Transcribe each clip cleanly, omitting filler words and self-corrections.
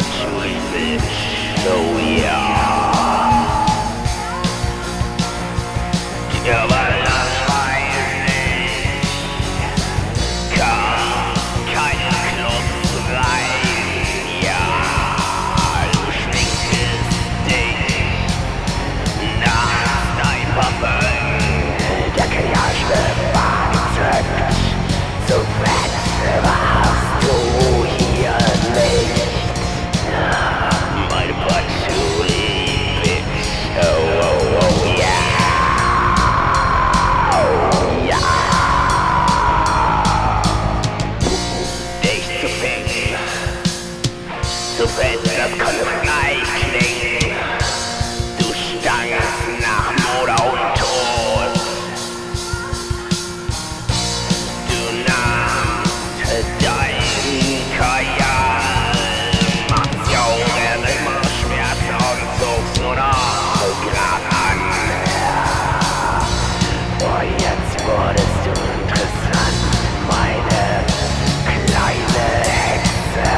sweet bitch, oh yeah. Aber langweilig, kann keine Clubs rein, ja, du schminkest dich nach dein Pappen, der Kajage war gezückt, so fett warst du hier nicht. Meine Patchouli, bitch, oh, oh, oh, yeah. Oh, ja. Dich zu ficken, so fett, das konnte gleich klingen. Du stankst nach Moder und Tod. Du nahmst dein Kajal, machst Jauren immer Schmerz und zogst nur noch grad an. Oh, jetzt wurdest du interessant, meine kleine Hexe.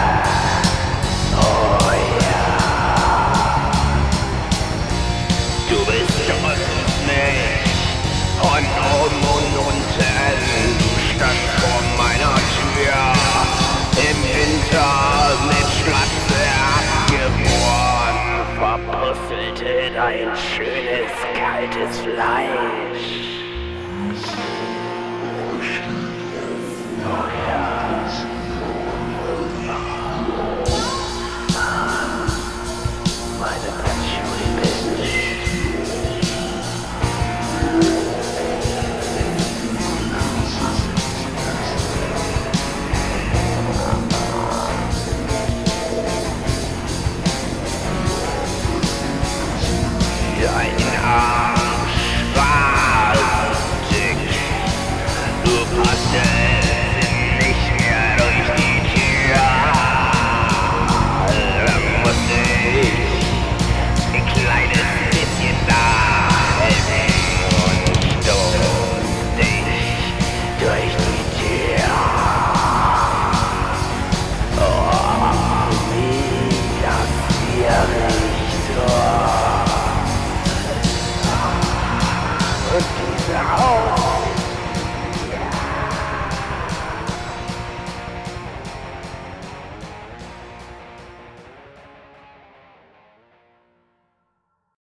Oh ja. Du bist es nicht, von oben und unten. Du standst vor meiner Tür, im Winter mit Schlatze abgefroren, verpusselte dein schönes, kaltes Fleisch. Oh ja.